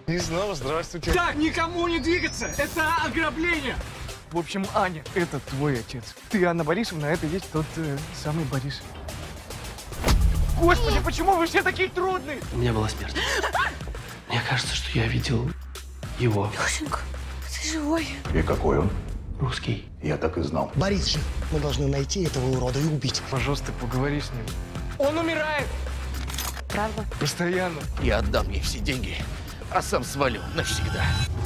И снова здравствуйте. Так, никому не двигаться! Это ограбление! В общем, Аня, это твой отец. Ты, Анна Борисовна, это есть тот самый Борис. Господи, почему вы все такие трудные? У меня была смерть. Мне кажется, что я видел его. Лешенька, ты живой? И какой он? Русский. Я так и знал. Борис жив. Мы должны найти этого урода и убить. Пожалуйста, поговори с ним. Он умирает! Правда? Постоянно. Я отдам ей все деньги, а сам свалю навсегда.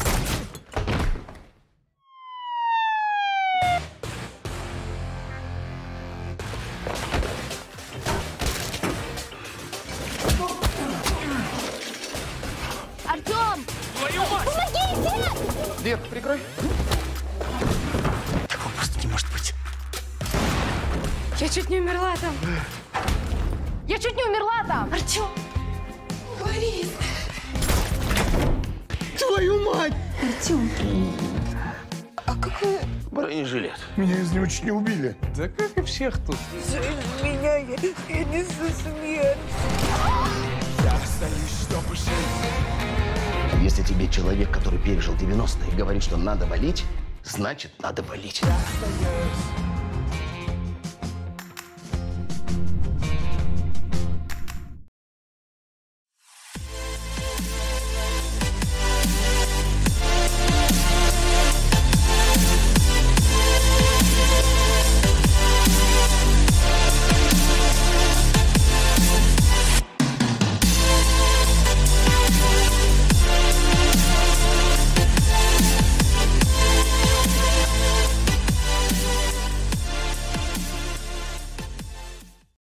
Артем! Твою мать! Помогите! Дверь прикрой. Такого просто не может быть. Я чуть не умерла там. Я чуть не умерла там. Артем! Борис! Твою мать! Артем! А какой... Бронежилет. Меня из него чуть не убили. Да как и всех тут. Меня, я несу смерть. Если тебе человек, который пережил 90-е, говорит, что надо валить, значит, надо валить.